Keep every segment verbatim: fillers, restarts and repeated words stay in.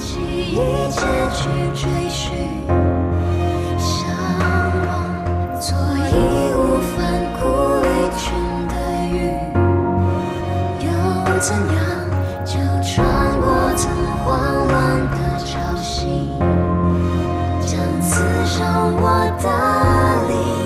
弃一切去追寻，向往做义无反顾离群的鱼，又怎样就穿过曾慌乱的潮汐，将刺伤我的理。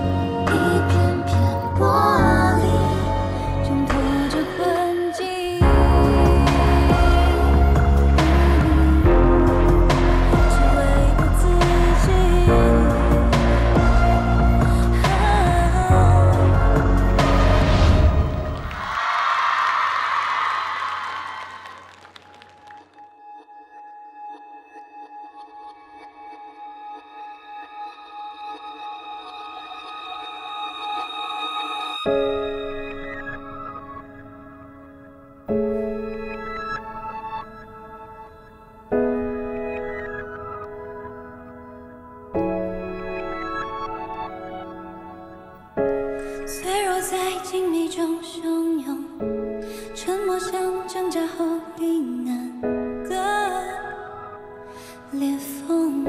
脆弱在静谧中汹涌，沉默像挣扎后避难的裂缝。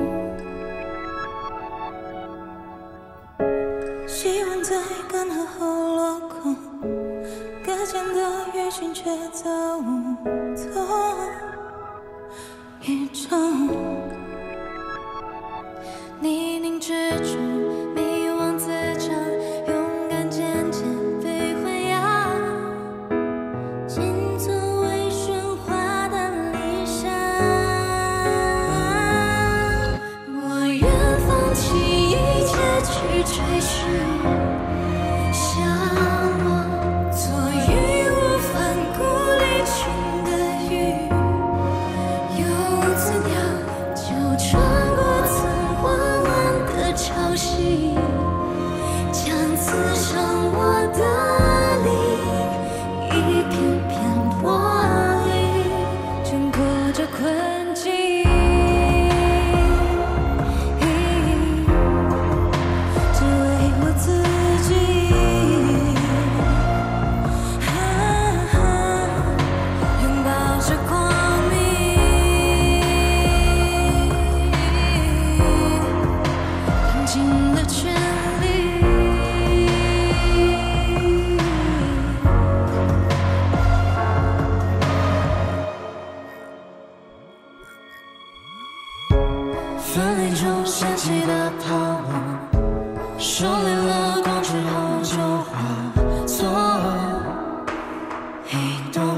希望在干涸后落空，搁浅的鱼群却走投雨中。泥泞之中，迷惘自长。 去追寻，向往做义无反顾离群的鱼，又怎样就穿过曾慌乱的潮汐，将刺伤我的理一片片剥离，挣脱这困境。 分离中掀起的泡沫，收敛了光之后就化作黑洞。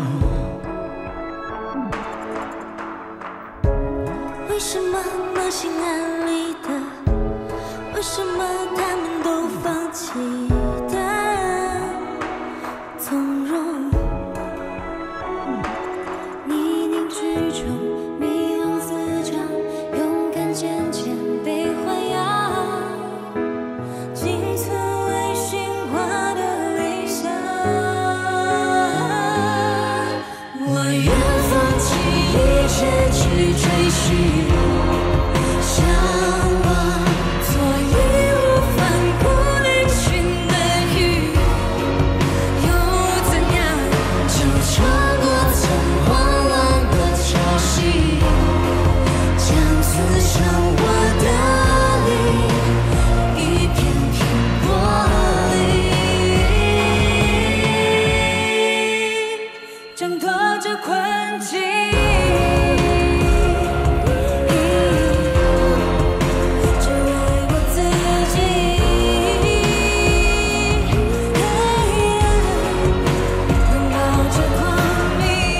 为什么能心安理得？为什么他们都放弃的从容？泥泞之中。 渐渐被豢养，仅存未驯化的理想。我愿放弃一切去追寻，向往做义无反顾离群的鱼，又怎样就穿过曾慌乱的潮汐。 刺伤我的理，一片片剥离，挣脱这困境。只为我自己，拥抱这光明。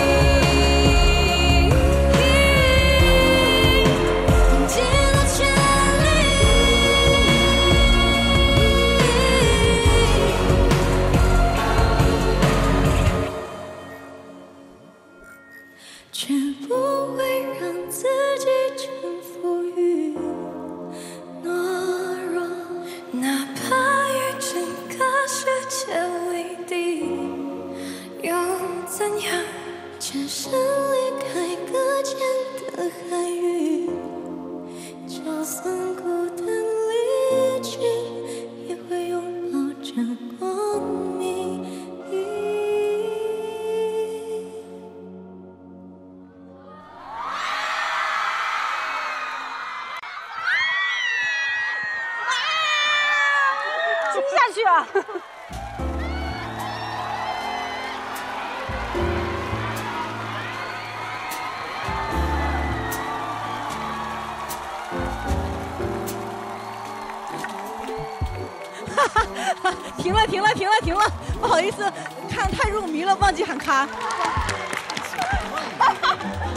却不会让自己臣服于懦弱，哪怕与整个世界为敌，又怎样？只身离开搁浅的海域，就算孤单离去，也会拥抱着光明。 我接下去啊！ 停了，停了，停了，停了，不好意思，看太入迷了，忘记喊卡。